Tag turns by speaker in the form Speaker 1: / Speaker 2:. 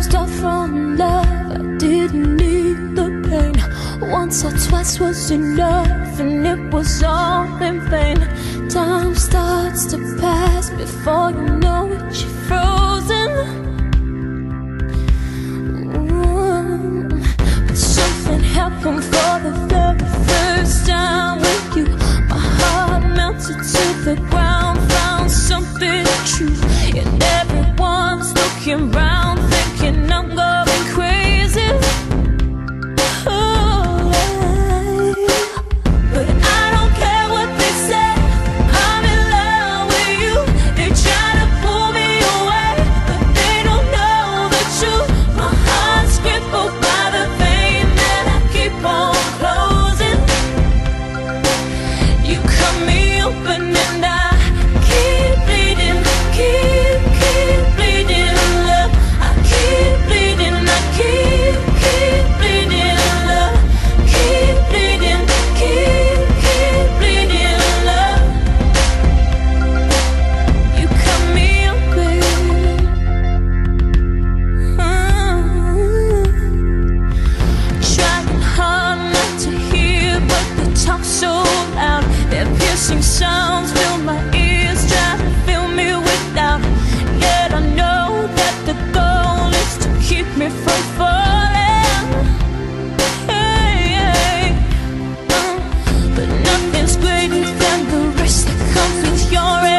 Speaker 1: closed off from love. I didn't need the pain. Once or twice was enough, and it was all in vain. Time starts to pass before you know it, you're frozen. But something happened for the very first time with you. My heart melted to the ground, found something true. And everyone's looking round, thinking I'm going crazy. But I don't care what they say, I'm in love with you. They try to pull me away, but they don't know the truth. My heart's crippled by the pain that I keep on closing. You cut me open and I keep bleeding, keep bleeding love. I keep bleeding, I keep bleeding love. Keep bleeding, keep bleeding love. You cut me open. Trying hard not to hear, but they talk so loud. Their piercing sounds fill my ears, try to fill me with doubt. Yet I know that the goal is to keep me from falling. But nothing's greater than the risk that comes with your